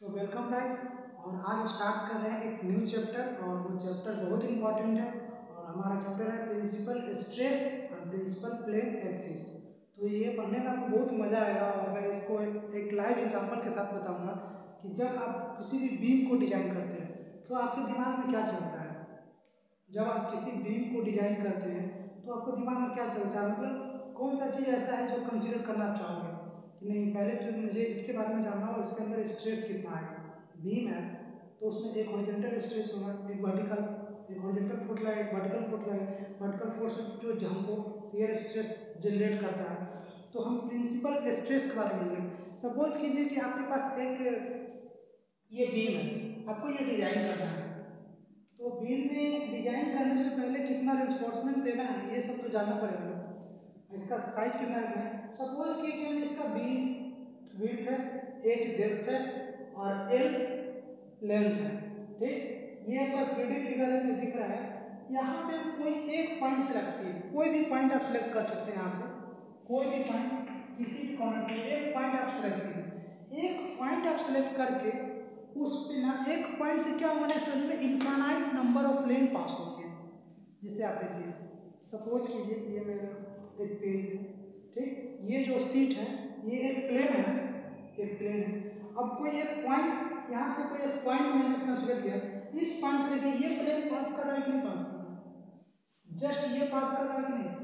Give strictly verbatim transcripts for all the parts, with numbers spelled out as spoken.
तो welcome back. और आज स्टार्ट कर रहे हैं एक न्यू चैप्टर, और वो चैप्टर बहुत इंपॉर्टेंट है। और हमारा चैप्टर है प्रिंसिपल स्ट्रेस और प्रिंसिपल प्लेन एक्सिस। तो ये पढ़ने में आपको बहुत मज़ा आएगा, और मैं इसको एक, एक लाइव एग्जांपल के साथ बताऊंगा कि जब आप किसी भी बीम को डिजाइन करते हैं तो आपके दिमाग में क्या चलता है। जब आप किसी बीम को डिजाइन करते हैं तो आपको दिमाग में क्या चलता है, मतलब कौन सा चीज़ ऐसा है जो कंसीडर करना आप चाहोगे कि नहीं, पहले तो मुझे इसके बारे में जानना हो, इसके अंदर स्ट्रेस कितना है। बीम है तो उसमें एक हॉरिजॉन्टल स्ट्रेस होगा, एक वर्टिकल, एक हॉरिजॉन्टल फोर्स लगेगा, एक वर्टिकल फोर्स लगेगा। वर्टिकल फोर्स जो हमको शियर स्ट्रेस जनरेट करता है। तो हम प्रिंसिपल स्ट्रेस के बारे में लेंगे। सपोज कीजिए कि आपके पास एक ये बीम है, आपको ये डिजाइन करना है। तो बीम में डिजाइन करने से पहले कितना रेंफोर्समेंट देना है ये सब तो जानना पड़ेगा। इसका साइज कितना है, सपोज कीजिए हमने इसका बी विड्थ है, एच डेप्थ है और एल लेंथ है। ठीक, ये आपका थ्री डी फिगर में दिख रहा है। यहाँ पे कोई एक पॉइंट सेलेक्ट कीजिए, कोई भी पॉइंट आप सेलेक्ट कर सकते हैं। यहाँ से कोई भी पॉइंट, किसी भी कॉर्नर पे एक पॉइंट आप सेलेक्ट कीजिए। एक पॉइंट आप सेलेक्ट करके उस पे ना एक पॉइंट से क्या होगा, नेक्स्ट में infinite number of plane pass होंगे। जैसे आप देखिए, सपोज कीजिए ये मेरा एक पेज है। ठीक, ये जो सीट है ये एक प्लेन है, एक प्लेन है। अब कोई एक पॉइंट, यहाँ से कोई एक पॉइंट मैंने कंसीडर किया, इस पॉइंट से लेके ये प्लेन पास कर रहा है कि नहीं पास कर रहा है, जस्ट ये पास कर रहा है कि नहीं।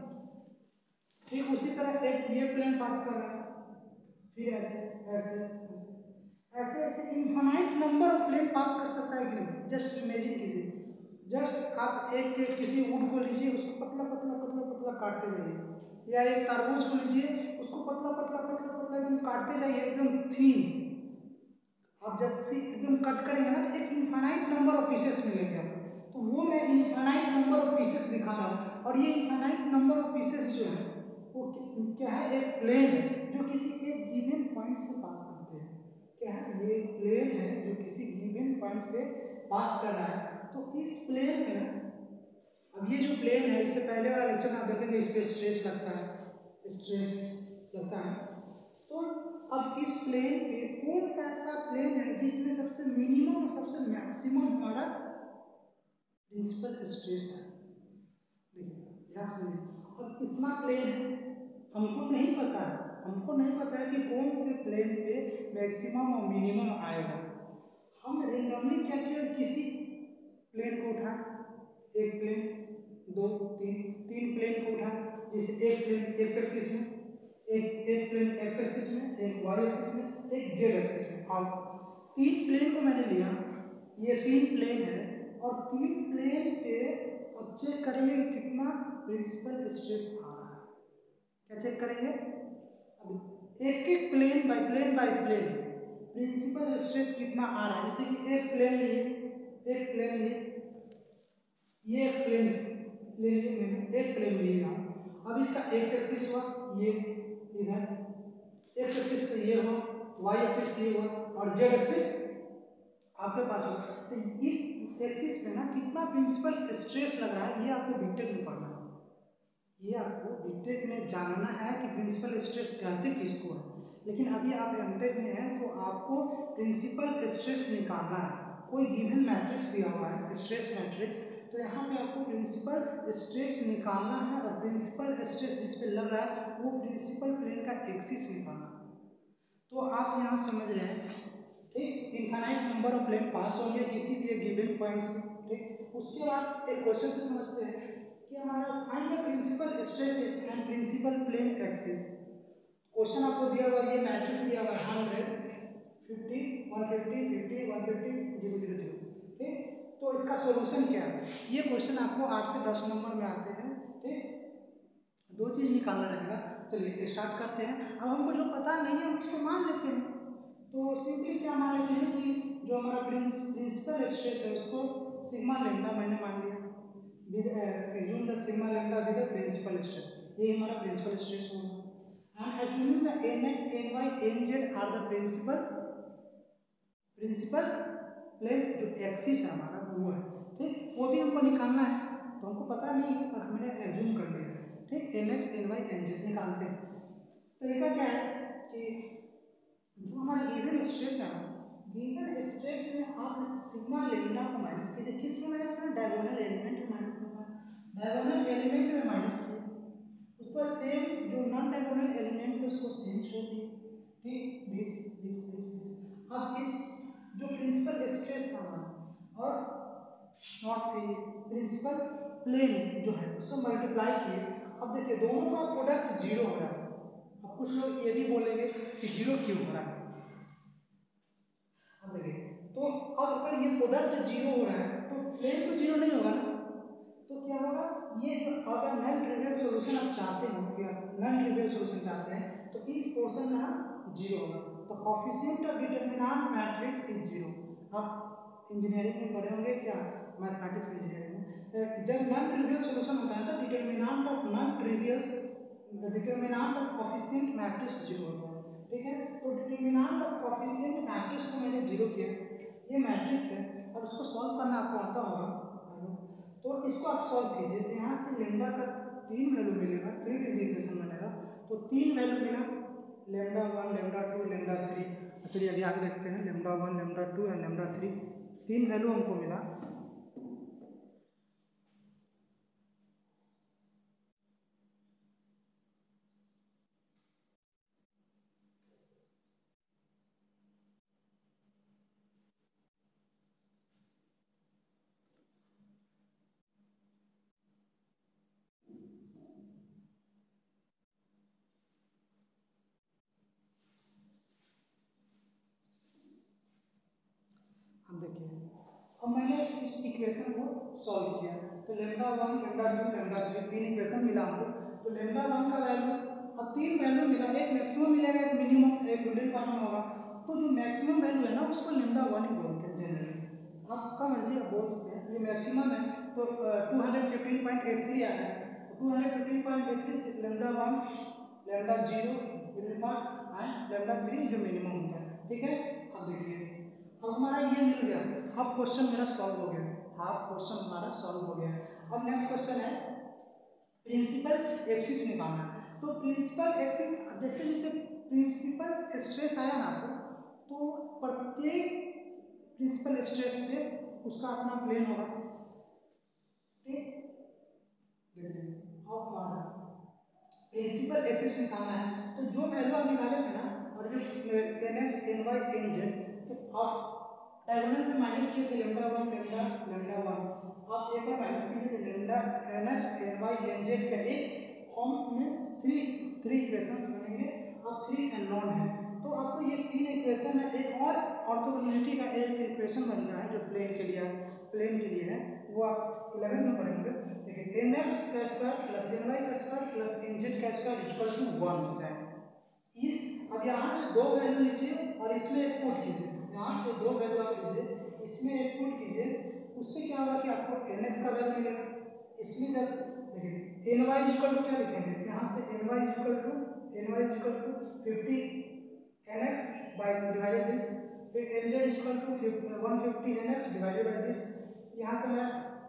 ठीक, उसी तरह एक ये प्लेन पास कर रहा है, फिर ऐसे ऐसे ऐसे ऐसे ऐसे infinite number of plane pass कर सकता है कि नहीं। जस्ट इमेजिन कीजिए, जस्ट आप एक के किसी वुड को लीजिए, उसको पतला पतला पतला पतला काटते जाइए, या एक तरबूज को लीजिए, उसको पतला पतला पतला पतला एकदम काटते जाइए, एकदम थीन। आप जब एकदम कट करेंगे ना तो एक इनफाइनाइट नंबर ऑफ पीसेस मिलेंगे आपको। तो वो मैं इनफाइनाइट नंबर ऑफ पीसेस दिखा रहा हूँ। और ये इनफाइनाइट नंबर ऑफ पीसेस जो है वो क्या है, एक प्लेन है जो किसी एक गिवन पॉइंट से पास करते हैं। क्या है, ये एक प्लेन है जो किसी गिवन पॉइंट से पास कर रहा है। तो इस प्लेन में, अब ये जो प्लेन है, इससे पहले वाला लेक्चर में आप देखेंगे इस पे स्ट्रेस लगता है, स्ट्रेस लगता है। तो अब इस प्लेन पे कौन सा ऐसा प्लेन है जिसमें सबसे मिनिमम और सबसे मैक्सिमम हमारा प्रिंसिपल स्ट्रेस है। देखिए ध्यान से, अब इतना प्लेन है, हमको नहीं पता है, हमको नहीं पता है कि कौन से प्लेन पे मैक्सिमम और मिनिमम आएगा। हम रेंडमली क्या किया, किसी प्लेन को उठाएं, एक प्लेन, दो, तीन, तीन प्लेन को उठाएं। जैसे एक प्लेन एक्स एक्सिस में, एक एक प्लेन एक्स एक्सिस में, एक वाई एक्सिस में, एक जेड एक्सिस में। अब तीन प्लेन को मैंने लिया, ये तीन प्लेन है, और तीन प्लेन पे अब चेक करेंगे कितना प्रिंसिपल स्ट्रेस आ रहा है। क्या चेक करेंगे, अब एक एक plane by plane by plane principal stress कितना आ रहा है। जैसे कि एक प्लेन लिए, एक प्लेन लिए, ये एक प्लेन ले लिए मैंने, एक प्लेन लिया। अब इसका एक्स एक्सिस हुआ ये इधर, एक्स एक्सिस का ये हुआ, वाई एक्सिस ये हुआ, और जेड एक्सिस आपके पास हो। तो इस एक्सिस में ना कितना प्रिंसिपल स्ट्रेस लग रहा है, ये आपको बीटेक में पढ़ना है। ये आपको बीटेक में जानना है कि प्रिंसिपल स्ट्रेस कहते किसको है। लेकिन अभी आप एमटेक में हैं तो आपको प्रिंसिपल स्ट्रेस निकालना है। कोई गिवन मैट्रिक्स दिया हुआ है, स्ट्रेस मैट्रिक्स, तो यहाँ पे आपको प्रिंसिपल स्ट्रेस निकालना है। और प्रिंसिपल स्ट्रेस जिस पे लग रहा है वो प्रिंसिपल प्लेन का एक्सिस निकालना है। तो आप यहाँ समझ रहे हैं, ठीक, infinite number of plane pass होंगे किसी भी गिवन पॉइंट से। ठीक, उसके बाद एक क्वेश्चन से समझते हैं कि हमारा find the principal stresses and principal plane axis. Question आपको दिया हुआ है, ये मैट्रिक्स दिया हुआ है hundred, fifty, one fifty, fifty, one fifty, zero zero zero. ठीक, तो इसका सॉल्यूशन क्या है। ये क्वेश्चन आपको आठ से दस नंबर में आते हैं। ठीक, दो चीज़ निकालना रहेगा। चलिए स्टार्ट करते हैं। अब हमको जो पता नहीं है उसको मान लेते हैं। तो सिंपली क्या मान लेते हैं कि जो हमारा प्रिंसिपल स्ट्रेस है उसको सिग्मा लैम्डा मैंने मान लिया, assume the sigma lambda with the principal stress, ये हमारा प्रिंसिपल स्ट्रेस होगा। And assuming the nx, ny, nz are the principal principal plane, जो एक्सिस है हमारा वो है। ठीक, वो भी हमको निकालना है, तो हमको पता नहीं है पर हमने एज्यूम कर लिया। ठीक, nx, ny, nz निकालते हैं। तरीका क्या है कि जो हमारा गिवन स्ट्रेस है गिवन स्ट्रेस में आप सिग्मा लेमडा को माइनस कीजिए, किस में माइनस करें, डायगोनल एलिमेंट में माइनस करना है, डायगोनल एलिमेंट में माइनस किया, उसका सेम जो नॉन डायगोनल एलिमेंट्स है उसको सेम छोड़ दिए, ठीक, दिस दिस दिस दिस। अब इस जो प्रिंसिपल स्ट्रेस था हमारा और नॉट प्रिंसिपल प्लेन जो है उसको मल्टीप्लाई किए, अब देखिए दोनों का प्रोडक्ट जीरो हो रहा है। अब कुछ लोग ये भी बोलेंगे कि जीरो क्यों हो रहा है, अब देखिए तो अब अगर ये प्रोडक्ट जीरो हो रहा है तो प्लेन तो जीरो नहीं होगा ना, तो क्या होगा, ये जो अगर नॉन ट्रिवियल सॉल्यूशन आप चाहते हो या नॉन ट्रिवियल सॉल्यूशन चाहते हैं तो इस पोर्शन का जीरो होगा, तो coefficient of determinant matrix is zero. आप इंजीनियरिंग में पढ़े होंगे क्या, मैथमेटिक्स इंजीनियरिंग में जब नॉन ट्रिवियल सॉल्यूशन होता है तो determinant of non trivial determinant of coefficient matrix zero होता है, ठीक है। तो डिटरमिनेंट ऑफ कोएफिशिएंट मैट्रिक्स को मैंने जीरो किया, ये मैट्रिक्स है, अब इसको सॉल्व करना आपको आता होगा, तो इसको आप सॉल्व कीजिए, तो यहाँ से लेमडा का तीन वैल्यू मिलेगा, थ्री डिग्री इक्वेशन बनेगा, तो तीन वैल्यू मिला, lambda one lambda two lambda three. चलिए अभी आगे देखते हैं, lambda one lambda two and lambda three, तीन वैल्यू हमको मिला। अब देखिए, अब मैंने इस इक्वेशन को सॉल्व किया, तो lambda one lambda two lambda three तीन इक्वेशन मिला हमको, तो लेमडा वन का वैल्यू, अब तीन वैल्यू मिला, एक मैक्सिमम मिलेगा एक मिनिमम एक मिडिल क्वांटम होगा, तो जो मैक्सिमम वैल्यू है ना उसको लेमडा वन ही बोलते हैं जनरली, आपका मर्जी आप बोल सकते हैं, ये मैक्सिमम है तो two hundred fifteen point eight three आया है, two hundred fifteen point eight three lambda one lambda zero middle part and lambda three जो मिनिमम होता है, ठीक है। अब देखिए अब हमारा ये मिल गया, हाफ क्वेश्चन मेरा सॉल्व हो गया, हाफ क्वेश्चन हमारा सॉल्व हो गया। अब नेक्स्ट क्वेश्चन है प्रिंसिपल एक्सिस निकालना है, तो प्रिंसिपल एक्सिस जैसे जैसे प्रिंसिपल स्ट्रेस आया ना आपको, तो प्रत्येक प्रिंसिपल स्ट्रेस पे उसका अपना प्लेन होगा, ठीक, देखिए अब हमारा प्रिंसिपल एक्सिस निकालना है, तो जो वैल्यू आप निकाले थे ना, और जो N X N Y N Z, तो आप डायगोनल में माइनस किए थे lambda one lambda lambda one, आप एक बार माइनस कीजिए तो lambda N X N Y N Z का एक फॉर्म में थ्री थ्री इक्वेशंस बनेंगे, अब थ्री एंड नॉन है, तो आपको ये तीन इक्वेशन है, एक और ऑर्थोगोनैलिटी का एक इक्वेशन बन रहा है जो प्लेन के लिए प्लेन के लिए है, वो आप इलेवन में पढ़ेंगे, देखिए एन एक्स का स्क्वायर प्लस एन वाई का स्क्वायर प्लस एन जेड का स्क्वायर इक्वल टू वन होता है। इस अब यहाँ से दो वैल्यू लीजिए और इसमें एक पुट कीजिए, यहाँ से दो वैल्यू आप लीजिए इसमें एक पुट कीजिए, उससे क्या होगा कि आपको एन एक्स का वैल्यू मिलेगा, इसमें जब देखिए एन वाई इक्वल टू क्या लिखेंगे, यहाँ से N Y equal to N Y equal to fifty N X by divided this, फिर N Z equal to one fifty N X divided by this, यहाँ से मैं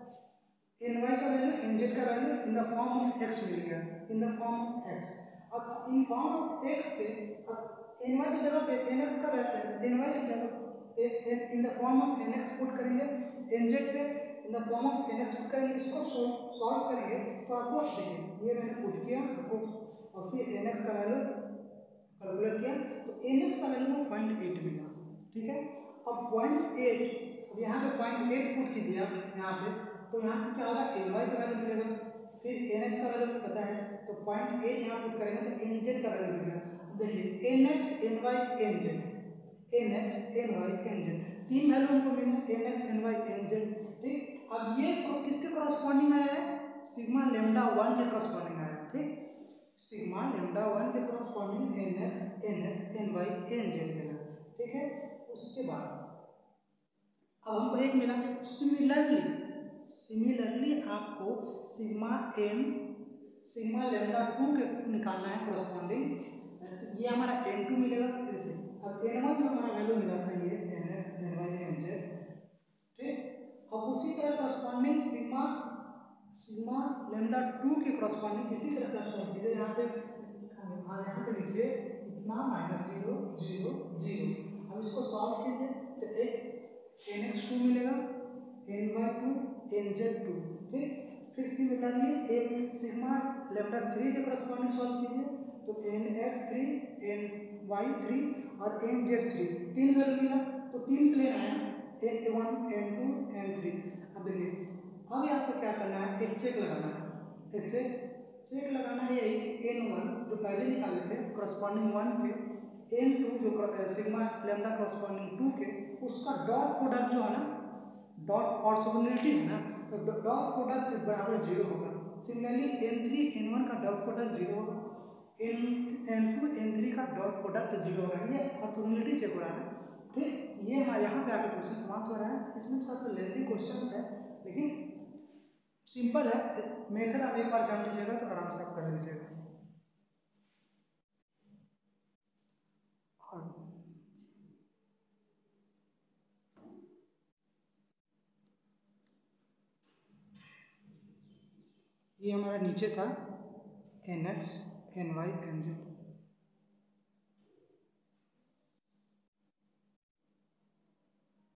एन वाई का value N Z का value in the form of X मिल गया, in the form of X, अब in form of x से अब एन वाई की जगह पे एन एक्स का वैल्यू एन वाई की जगह in the form of N X put करेंगे, एन जेड पे in the form of N X put करेंगे, इसको सॉल्व करेंगे तो आपको देखिए ये मैंने पुट किया आपको, और फिर एन एक्स का वैल्यू कैलकुलेट किया तो एन एक्स का वैल्यू को पॉइंट एट मिला, ठीक है। अब पॉइंट एट, अब यहाँ पे पॉइंट एट पुट कीजिए आप यहाँ पे, तो यहाँ से क्या होगा एन वाई का वैल्यू मिलेगा, फिर एन एक्स का वैल्यू पता है तो पॉइंट एट यहाँ पुट करेंगे तो एन जेड का वैल्यू मिलेगा, देखिए N X N Y N Z, N X N Y N Z तीन वैल्यू हमको मिला, N X N Y N Z, ठीक। अब ये किसके कॉरस्पॉन्डिंग आया है, सिग्मा लेमडा वन के कॉरस्पॉन्डिंग आया है, ठीक, सिग्मा लेमडा वन के corresponding N X N X N Y N Z मिला, ठीक है। उसके बाद अब हमको एक मिला, सिमिलरली सिमिलरली आपको sigma N sigma lambda two के निकालना है कॉरस्पॉन्डिंग, ये हमारा एन टू मिलेगा, अब एन वन जो हमारा वैल्यू मिला था ये N X N Y N Z, ठीक। अब उसी तरह corresponding sigma sigma lambda two के कॉरस्पॉन्डिंग इसी तरह से आप सॉल्व कीजिए, यहाँ पे हाँ यहाँ पे लिखिए इतना माइनस जीरो जीरो जीरो, अब इसको सॉल्व कीजिए तो एक एन एक्स टू मिलेगा, N Y two, N Z two. ठीक, फिर सिमिलरली एक सिग्मा लेमडा थ्री के करस्पॉन्डिंग सॉल्व कीजिए, तो N X three, N Y three और एन जेड थ्री, तीन वैल्यू मिला, तो तीन प्लेन आया, N one, N two, N three. अब देखिए, अब यहाँ पे क्या करना है, एक चेक लगाना है, एक चेक चेक लगाना है यही एन वन जो पहले निकाले थे करस्पॉन्डिंग वन के, एन टू जो सिग्मा लेमडा करस्पॉन्डिंग टू के, उसका डॉट प्रोडक्ट जो है ना, डॉट ऑर्थोगोनैलिटी है ना, तो डॉट प्रोडक्ट बराबर जीरो होगा। Similarly N three N one का डॉट प्रोडक्ट जीरो होगा, N N two N three का डॉट प्रोडक्ट जीरो होगा। ये ऑर्थोगोनैलिटी चेक हो रहा है। ठीक, ये हमारे यहाँ पे आके क्वेश्चन समाप्त हो रहा है। इसमें थोड़ा सा लेंथी क्वेश्चन है, लेकिन सिंपल है। मेथड आप एक बार जान लीजिएगा तो आराम से आप कर लीजिएगा। ये हमारा नीचे था N X, N Y, N Z.